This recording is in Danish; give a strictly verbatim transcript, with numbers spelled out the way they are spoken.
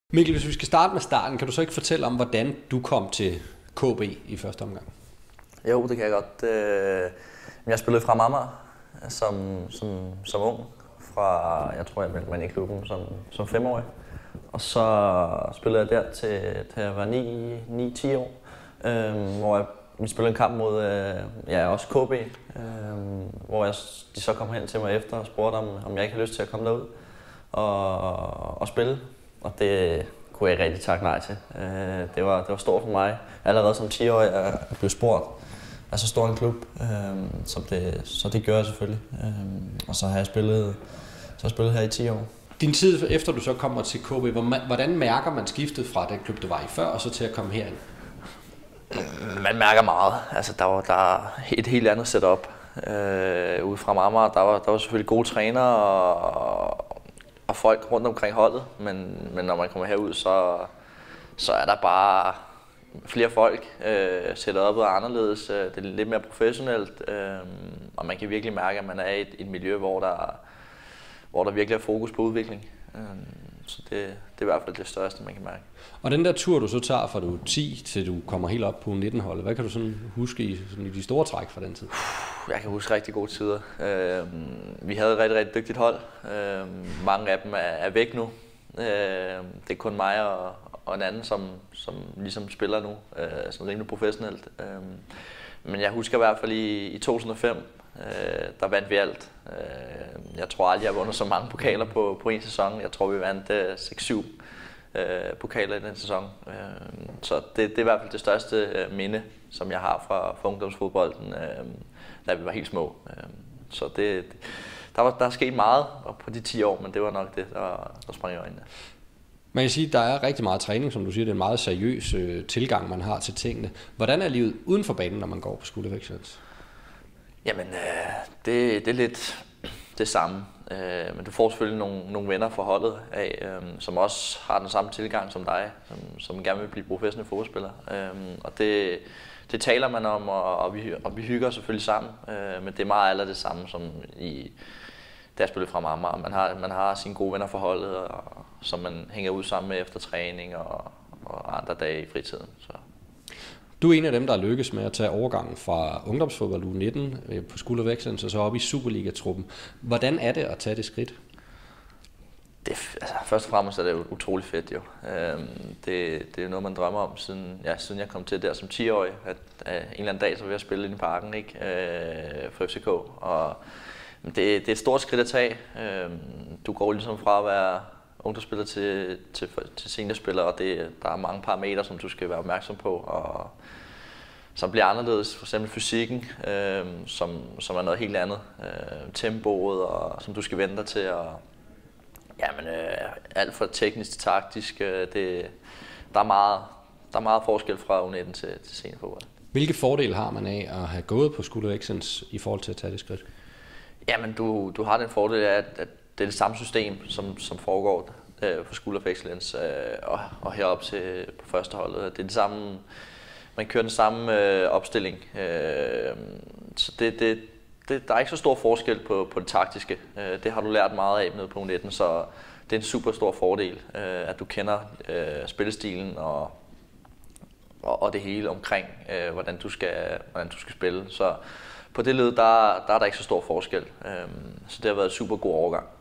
Mikkel, hvis vi skal starte med starten, kan du så ikke fortælle om, hvordan du kom til K B i første omgang? Jo, det kan jeg godt. Jeg spillede fra Amager som, som, som ung. Fra, jeg tror, jeg meldte mig ind i klubben som, som femårig. Og så spillede jeg der til, til jeg var ni ti år, øhm, hvor jeg, vi spillede en kamp mod øh, ja, også K B, øhm, hvor jeg, de så kom hen til mig efter og spurgte, om, om jeg ikke havde lyst til at komme derud og, og spille. Og det kunne jeg ikke rigtig takke nej til. Øh, det, var, det var stort for mig. Allerede som ti-årig jeg blev spurgt af så stor en klub, øh, så, det, så det gør jeg selvfølgelig. Øh, og så har jeg spillet, så har jeg spillet her i ti år. Din tid efter du så kommer til K B, hvordan mærker man skiftet fra den klub, du var i før, og så til at komme herind? Man mærker meget. Altså, der var der et helt andet setup. Øh, ude fra Amager, der var, der var selvfølgelig gode trænere og, og folk rundt omkring holdet, men, men når man kommer herud, så, så er der bare flere folk. Øh, setupet er anderledes, det er lidt mere professionelt, øh, og man kan virkelig mærke, at man er i et, et miljø, hvor der, hvor der virkelig er fokus på udvikling. Øh, så det, det er i hvert fald det største, man kan mærke. Og den der tur, du så tager fra du er ti til du kommer helt op på nitten-holdet, hvad kan du sådan huske i, sådan i de store træk fra den tid? Jeg kan huske rigtig gode tider. Øh, vi havde et rigtig, rigtig dygtigt hold. Øh, mange af dem er, er væk nu. Øh, det er kun mig og, og en anden, som, som ligesom spiller nu, øh, som er rimelig professionelt. Øh, men jeg husker i hvert fald i, i to tusind og fem, øh, der vandt vi alt. Øh, jeg tror aldrig, jeg har vundet så mange pokaler på, på en sæson. Jeg tror, vi vandt øh, seks syv øh, pokaler i den sæson. Øh, så det, det er i hvert fald det største øh, minde, som jeg har fra, fra ungdomsfodbolden, øh, da vi var helt små. Øh, så det, der, var, der er sket meget på de ti år, men det var nok det, der, der sprang i øjnene. Man kan sige, at der er rigtig meget træning, som du siger. Det er en meget seriøs øh, tilgang, man har til tingene. Hvordan er livet uden for banen, når man går på School of Excellence? Jamen, øh, det, det er lidt det samme. Øh, men du får selvfølgelig nogle, nogle venner fra holdet af, øh, som også har den samme tilgang som dig, som, som gerne vil blive professionel fodboldspiller. Øh, og det, det taler man om, og, og, vi, og vi hygger selvfølgelig sammen. Øh, men det er meget aller det samme som i da jeg spillede fra Amager. Man har, man har sine gode venner fra holdet, og, som man hænger ud sammen med efter træning og, og andre dage i fritiden. Så. Du er en af dem, der er lykkes med at tage overgangen fra ungdomsfodbold U nitten på School of Excellence og så op i Superliga-truppen. Hvordan er det at tage det skridt? Det, altså, først og fremmest er det utroligt fedt jo. Øhm, det, det er noget, man drømmer om, siden, ja, siden jeg kom til der som ti-årig. At, at en eller anden dag så vil jeg spille inde i parken, ikke? Øh, for F C K. Og det, det er et stort skridt at tage. Øhm, du går ligesom fra at være ungdomsspiller til, til, til seniorspiller, og det, der er mange parametre, som du skal være opmærksom på, og som bliver anderledes. For eksempel fysikken, øh, som, som er noget helt andet. Øh, tempoet, og, som du skal vente dig til. Og, jamen, øh, alt fra teknisk til taktisk. Øh, det, der, er meget, der er meget forskel fra U nitten til, til seniorfodbold. Hvilke fordele har man af at have gået på School of Excellence i forhold til at tage det skridt? Jamen, du, du har den fordel af, at, at det er det samme system, som, som foregår øh, på School of Excellence øh, og, og heroppe til på førsteholdet. Det er det samme, man kører den samme øh, opstilling. Øh, så det, det, det, der er ikke så stor forskel på, på det taktiske. Øh, det har du lært meget af nede på U nitten, så det er en super stor fordel, øh, at du kender øh, spillestilen og, og, og det hele omkring, øh, hvordan, du skal, hvordan du skal spille. Så på det led, der, der er der ikke så stor forskel. Så det har været en super god overgang.